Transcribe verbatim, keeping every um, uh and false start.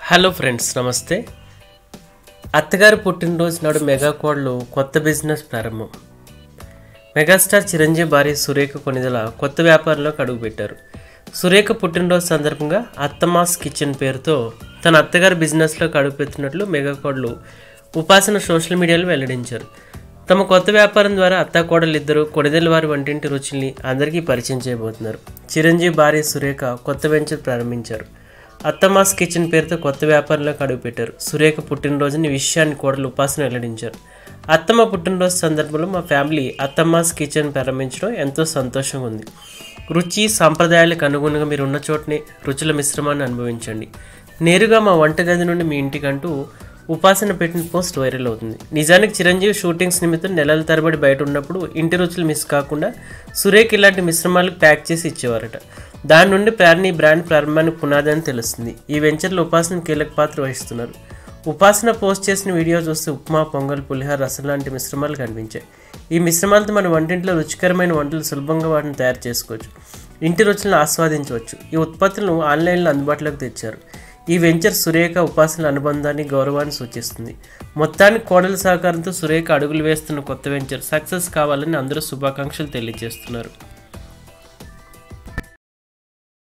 Hello friends, నమస్తే. అత్తగారు పుట్టినరోజు నాడు మెగా కోడలు కొత్త బిజినెస్ ప్రారంభం. మెగాస్టార్ చిరంజీవి భార్య సురేఖ కొణిదెల కొత్త వ్యాపారంలోకి అడుగుపెట్టారు. సురేఖ పుట్టినరోజు సందర్భంగా అత్తమాస్ కిచెన్ పేరుతో తన అత్తగారి బిజినెస్లోకి అడుగుపెట్టినట్లు మెగా కోడలు ఉపాసన సోషల్ మీడియాలో వెల్లడించారు. తమ కొత్త వ్యాపారం ద్వారా అత్తా కోడలు ఇద్దరు కొణిదెల వారి వంటింటి రుచుల్ని అందరికీ పరిచయం చేయబోతున్నారు. చిరంజీవి భార్య సురేఖ కొత్త వెంచర్ ప్రారంభించారు. అత్తమాస్ కిచెన్ పేరుతో కొత్త వ్యాపారంలోకి అడుగుపెట్టారు. సురేఖ పుట్టినరోజుని విషయాన్ని కోడలు ఉపాసన వెల్లడించారు. అత్తమ్మ పుట్టినరోజు సందర్భంలో మా ఫ్యామిలీ అత్తమాస్ కిచెన్ ప్రారంభించడం ఎంతో సంతోషంగా ఉంది. రుచి సాంప్రదాయాలకు అనుగుణంగా మీరు ఉన్న చోటనే రుచుల మిశ్రమాన్ని అనుభవించండి. నేరుగా మా వంటగది నుండి మీ ఇంటికంటూ ఉపాసన పెట్టిన పోస్ట్ వైరల్ అవుతుంది. నిజానికి చిరంజీవి షూటింగ్స్ నిమిత్తం నెలల తరబడి బయట ఉన్నప్పుడు ఇంటి రుచులు మిస్ కాకుండా సురేఖ ఇలాంటి మిశ్రమాలకు ప్యాక్ చేసి ఇచ్చేవారట. దాని నుండి ప్రేరణ ఈ బ్రాండ్ ప్రారంభానికి పునాది అని తెలుస్తుంది. ఈ వెంచర్లో ఉపాసన కీలక పాత్ర వహిస్తున్నారు. ఉపాసన పోస్ట్ చేసిన వీడియో చూస్తే ఉప్మా, పొంగల్, పులిహోర, రసం లాంటి మిశ్రమాలు కనిపించాయి. ఈ మిశ్రమాలతో మన వంటింట్లో రుచికరమైన వంటలు సులభంగా వాటిని తయారు చేసుకోవచ్చు. ఇంటి రుచులను ఆస్వాదించవచ్చు. ఈ ఉత్పత్తులను ఆన్లైన్లో అందుబాటులోకి తెచ్చారు. ఈ వెంచర్ సురేఖ ఉపాసనల అనుబంధాన్ని, గౌరవాన్ని సూచిస్తుంది. మొత్తానికి కోడల సహకారంతో సురేఖ అడుగులు వేస్తున్న కొత్త వెంచర్ సక్సెస్ కావాలని అందరూ శుభాకాంక్షలు తెలియజేస్తున్నారు.